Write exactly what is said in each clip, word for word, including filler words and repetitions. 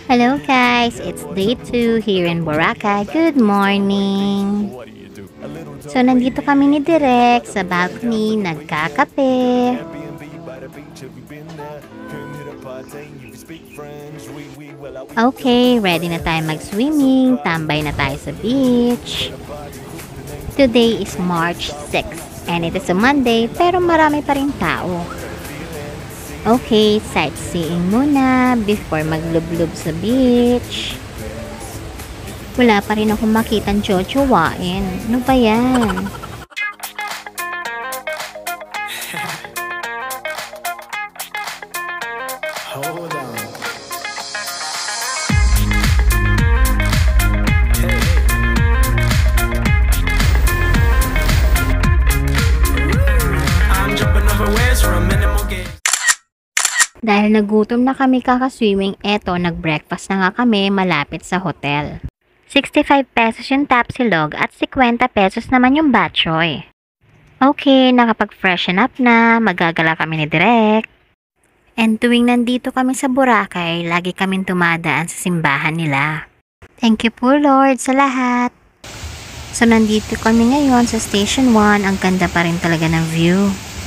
Hello guys, it's day two here in Boracay. Good morning! So nandito kami ni Direk sa balcony, nagkakape. Okay, ready na tayo mag-swimming, tambay na tayo sa beach. Today is March sixth and it is a Monday pero marami pa rin tao. Okay, sightseeing muna before maglublob sa beach. Wala pa rin akong makitang chochowain. Ano ba yan? Hold on. I'm jumping over waves for a minimal game. Dahil nagutom na kami kakaswimming, eto, nag-breakfast na nga kami malapit sa hotel. sixty-five pesos yung tapsilog at fifty pesos naman yung batchoy. Okay, nakapag-freshen up na, magagala kami ni Direk. And tuwing nandito kami sa Boracay, lagi kaming tumadaan sa simbahan nila. Thank you po Lord sa lahat. So nandito kami ngayon sa Station one, ang ganda pa rin talaga ng view.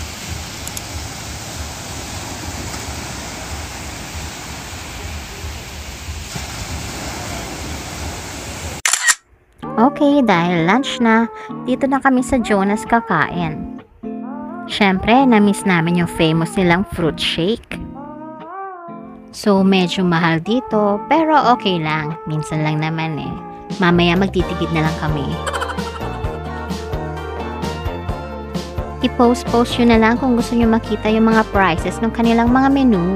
Okay, dahil lunch na, dito na kami sa Jonahs kakain. Syempre, na-miss namin yung famous nilang fruit shake. So, medyo mahal dito, pero okay lang. Minsan lang naman eh. Mamaya magtitigid na lang kami. I-post-post yun na lang kung gusto nyo makita yung mga prices ng kanilang mga menu.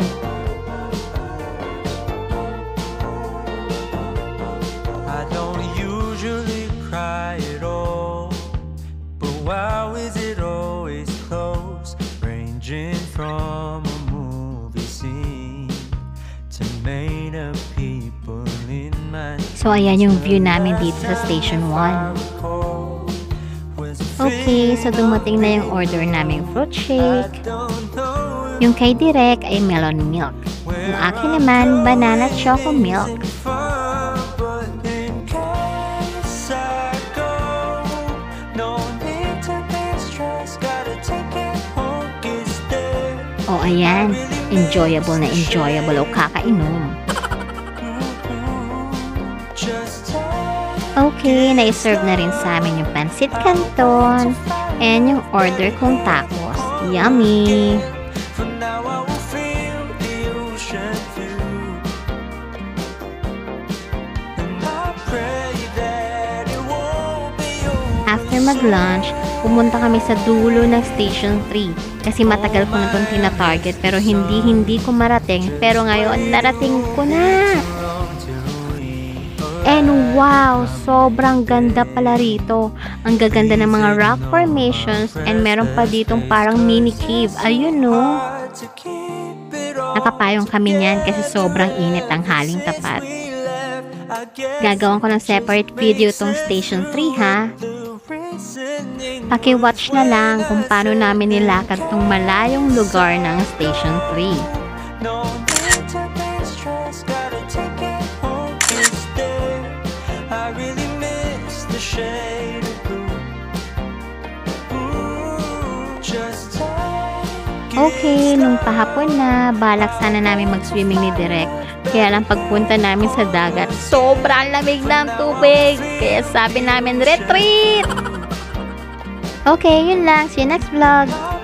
From a movie scene to made up people in my. So ayan yung view namin dito sa Station one. Okay, so dumating na yung order naming fruit shake. Yung kay Direk ay melon milk. Yung akin naman, banana choco milk. O ayan, enjoyable na enjoyable o kakainom. Okay, na-serve na rin sa amin yung pancit canton and yung order kong tacos. Yummy! After mag-lunch, pumunta kami sa dulo ng Station three kasi matagal ko na itong tina-target pero hindi hindi ko marating, pero ngayon narating ko na. And wow, sobrang ganda pala rito. Ang gaganda ng mga rock formations and meron pa ditong parang mini cave. Ayun no. Nakapayong kami niyan kasi sobrang init ang haling tapat. Gagawin ko ng separate video tong Station three ha. Paki-watch na lang kung paano namin nilakad tong malayong lugar ng Station three. Okay, nung pahapon na, balak sana namin mag-swimming ni Direk. Kaya lang pagpunta namin sa dagat, sobrang lamig ng tubig. Kaya sabi namin, retreat! Okay, yun lang. See you next vlog.